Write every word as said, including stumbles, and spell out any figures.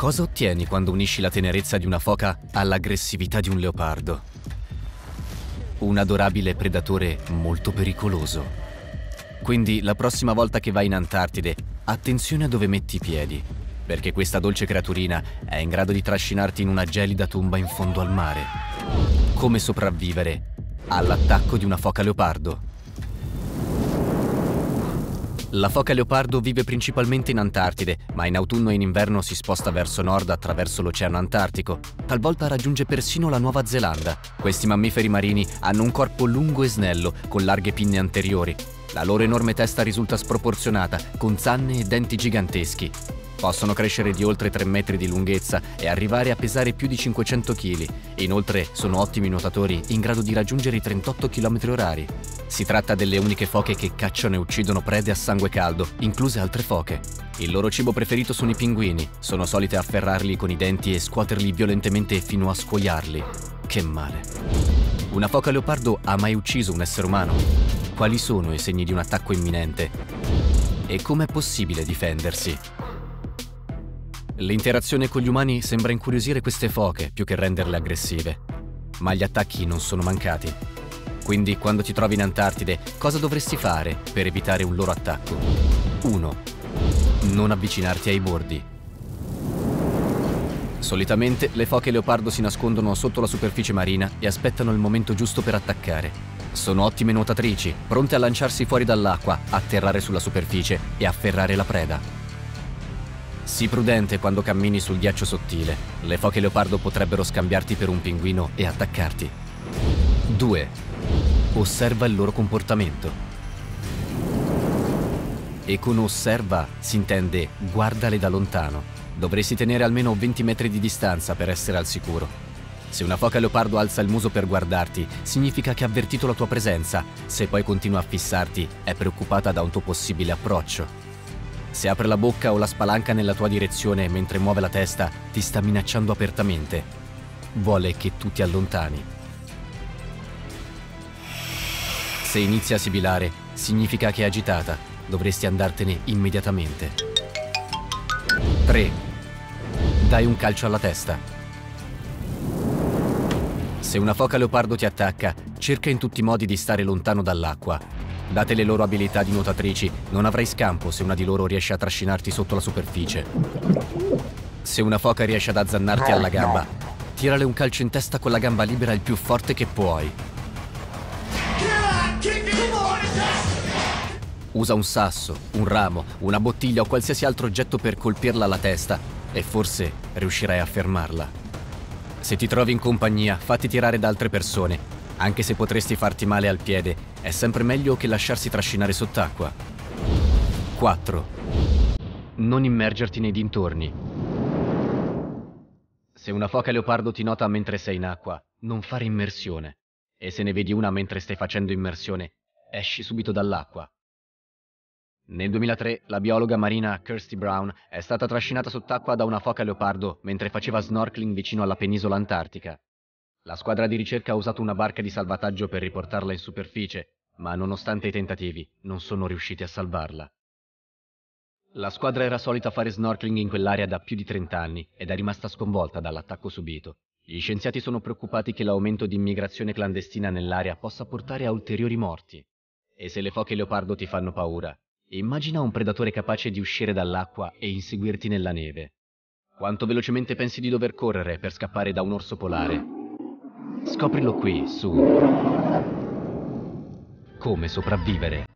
Cosa ottieni quando unisci la tenerezza di una foca all'aggressività di un leopardo? Un adorabile predatore molto pericoloso. Quindi la prossima volta che vai in Antartide, attenzione a dove metti i piedi, perché questa dolce creaturina è in grado di trascinarti in una gelida tomba in fondo al mare. Come sopravvivere all'attacco di una foca leopardo? La foca leopardo vive principalmente in Antartide, ma in autunno e in inverno si sposta verso nord attraverso l'Oceano Antartico. Talvolta raggiunge persino la Nuova Zelanda. Questi mammiferi marini hanno un corpo lungo e snello, con larghe pinne anteriori. La loro enorme testa risulta sproporzionata, con zanne e denti giganteschi. Possono crescere di oltre tre metri di lunghezza e arrivare a pesare più di cinquecento chili. Inoltre sono ottimi nuotatori in grado di raggiungere i trentotto chilometri orari. Si tratta delle uniche foche che cacciano e uccidono prede a sangue caldo, incluse altre foche. Il loro cibo preferito sono i pinguini. Sono solite afferrarli con i denti e scuoterli violentemente fino a scuoiarli. Che male. Una foca leopardo ha mai ucciso un essere umano? Quali sono i segni di un attacco imminente? E com'è possibile difendersi? L'interazione con gli umani sembra incuriosire queste foche più che renderle aggressive. Ma gli attacchi non sono mancati. Quindi, quando ti trovi in Antartide, cosa dovresti fare per evitare un loro attacco? uno. Non avvicinarti ai bordi. Solitamente le foche leopardo si nascondono sotto la superficie marina e aspettano il momento giusto per attaccare. Sono ottime nuotatrici, pronte a lanciarsi fuori dall'acqua, atterrare sulla superficie e afferrare la preda. Sii prudente quando cammini sul ghiaccio sottile. Le foche leopardo potrebbero scambiarti per un pinguino e attaccarti. due. Osserva il loro comportamento. E con osserva si intende guardale da lontano. Dovresti tenere almeno venti metri di distanza per essere al sicuro. Se una foca leopardo alza il muso per guardarti, significa che ha avvertito la tua presenza. Se poi continua a fissarti, è preoccupata da un tuo possibile approccio. Se apre la bocca o la spalanca nella tua direzione mentre muove la testa, ti sta minacciando apertamente. Vuole che tu ti allontani. Se inizia a sibilare, significa che è agitata. Dovresti andartene immediatamente. tre. Dai un calcio alla testa. Se una foca leopardo ti attacca, cerca in tutti i modi di stare lontano dall'acqua. Date le loro abilità di nuotatrici, non avrai scampo se una di loro riesce a trascinarti sotto la superficie. Se una foca riesce ad azzannarti alla gamba, tirale un calcio in testa con la gamba libera il più forte che puoi. Usa un sasso, un ramo, una bottiglia o qualsiasi altro oggetto per colpirla alla testa e forse riuscirai a fermarla. Se ti trovi in compagnia, fatti tirare da altre persone. Anche se potresti farti male al piede, è sempre meglio che lasciarsi trascinare sott'acqua. quattro. Non immergerti nei dintorni. Se una foca leopardo ti nota mentre sei in acqua, non fare immersione. E se ne vedi una mentre stai facendo immersione, esci subito dall'acqua. Nel duemilatré, la biologa marina Kirsty Brown è stata trascinata sott'acqua da una foca leopardo mentre faceva snorkeling vicino alla penisola antartica. La squadra di ricerca ha usato una barca di salvataggio per riportarla in superficie, ma nonostante i tentativi, non sono riusciti a salvarla. La squadra era solita fare snorkeling in quell'area da più di trenta anni ed è rimasta sconvolta dall'attacco subito. Gli scienziati sono preoccupati che l'aumento di immigrazione clandestina nell'area possa portare a ulteriori morti. E se le foche leopardo ti fanno paura, immagina un predatore capace di uscire dall'acqua e inseguirti nella neve. Quanto velocemente pensi di dover correre per scappare da un orso polare? Scoprilo qui, su Come sopravvivere.